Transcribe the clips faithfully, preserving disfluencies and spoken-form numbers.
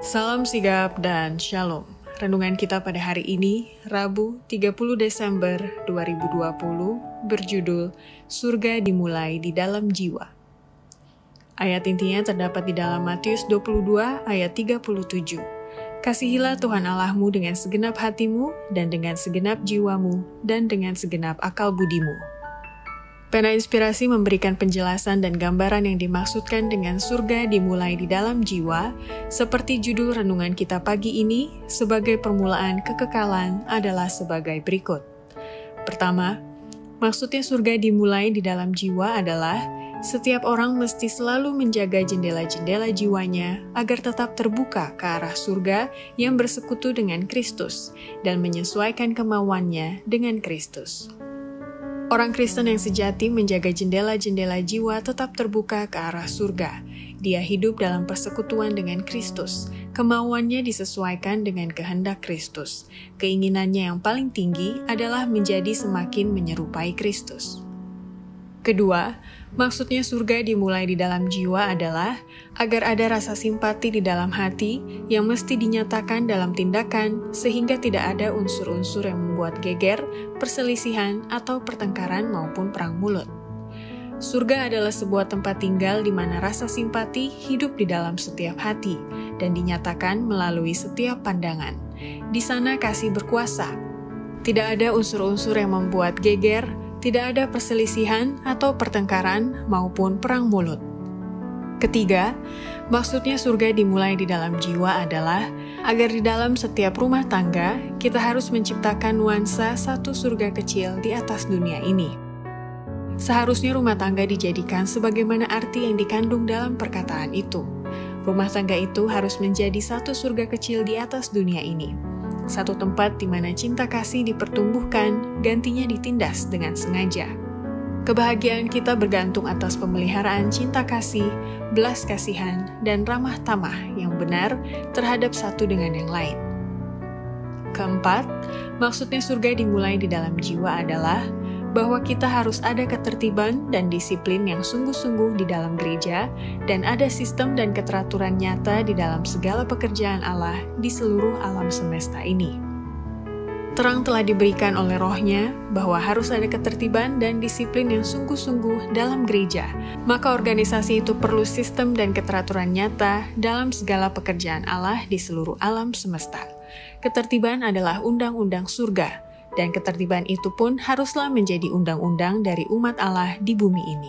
Salam sigap dan shalom. Renungan kita pada hari ini, Rabu tiga puluh Desember dua ribu dua puluh, berjudul Surga Dimulai di Dalam Jiwa. Ayat intinya terdapat di dalam Matius dua puluh dua ayat tiga puluh tujuh. Kasihilah Tuhan Allahmu dengan segenap hatimu dan dengan segenap jiwamu dan dengan segenap akal budimu. Pena Inspirasi memberikan penjelasan dan gambaran yang dimaksudkan dengan surga dimulai di dalam jiwa, seperti judul renungan kita pagi ini, sebagai permulaan kekekalan adalah sebagai berikut. Pertama, maksudnya surga dimulai di dalam jiwa adalah setiap orang mesti selalu menjaga jendela-jendela jiwanya agar tetap terbuka ke arah surga yang bersekutu dengan Kristus dan menyesuaikan kemauannya dengan Kristus. Orang Kristen yang sejati menjaga jendela-jendela jiwa tetap terbuka ke arah surga. Dia hidup dalam persekutuan dengan Kristus. Kemauannya disesuaikan dengan kehendak Kristus. Keinginannya yang paling tinggi adalah menjadi semakin menyerupai Kristus. Kedua, maksudnya surga dimulai di dalam jiwa adalah agar ada rasa simpati di dalam hati yang mesti dinyatakan dalam tindakan sehingga tidak ada unsur-unsur yang membuat geger, perselisihan, atau pertengkaran maupun perang mulut. Surga adalah sebuah tempat tinggal di mana rasa simpati hidup di dalam setiap hati dan dinyatakan melalui setiap pandangan. Di sana kasih berkuasa. Tidak ada unsur-unsur yang membuat geger, tidak ada perselisihan atau pertengkaran maupun perang mulut. Ketiga, maksudnya surga dimulai di dalam jiwa adalah agar di dalam setiap rumah tangga kita harus menciptakan nuansa satu surga kecil di atas dunia ini. Seharusnya rumah tangga dijadikan sebagaimana arti yang dikandung dalam perkataan itu. Rumah tangga itu harus menjadi satu surga kecil di atas dunia ini. Satu tempat di mana cinta kasih dipertumbuhkan, gantinya ditindas dengan sengaja. Kebahagiaan kita bergantung atas pemeliharaan cinta kasih, belas kasihan, dan ramah tamah yang benar terhadap satu dengan yang lain. Keempat, maksudnya surga dimulai di dalam jiwa adalah bahwa kita harus ada ketertiban dan disiplin yang sungguh-sungguh di dalam gereja dan ada sistem dan keteraturan nyata di dalam segala pekerjaan Allah di seluruh alam semesta ini. Terang telah diberikan oleh Roh-Nya bahwa harus ada ketertiban dan disiplin yang sungguh-sungguh dalam gereja, maka organisasi itu perlu sistem dan keteraturan nyata dalam segala pekerjaan Allah di seluruh alam semesta. Ketertiban adalah undang-undang surga, dan ketertiban itu pun haruslah menjadi undang-undang dari umat Allah di bumi ini.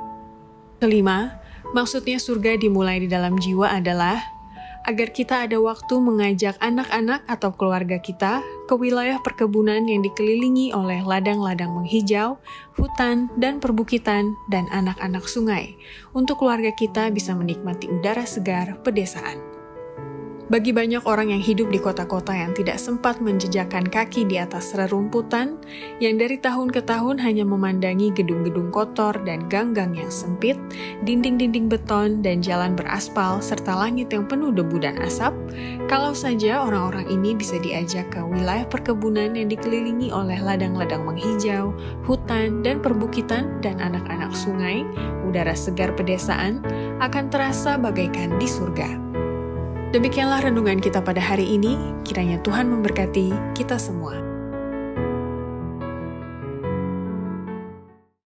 Kelima, maksudnya surga dimulai di dalam jiwa adalah agar kita ada waktu mengajak anak-anak atau keluarga kita ke wilayah perkebunan yang dikelilingi oleh ladang-ladang menghijau, hutan, dan perbukitan, dan anak-anak sungai, untuk keluarga kita bisa menikmati udara segar pedesaan. Bagi banyak orang yang hidup di kota-kota yang tidak sempat menjejakkan kaki di atas rerumputan, yang dari tahun ke tahun hanya memandangi gedung-gedung kotor dan gang-gang yang sempit, dinding-dinding beton dan jalan beraspal, serta langit yang penuh debu dan asap, kalau saja orang-orang ini bisa diajak ke wilayah perkebunan yang dikelilingi oleh ladang-ladang menghijau, hutan, dan perbukitan, dan anak-anak sungai, udara segar pedesaan akan terasa bagaikan di surga. Demikianlah renungan kita pada hari ini, kiranya Tuhan memberkati kita semua.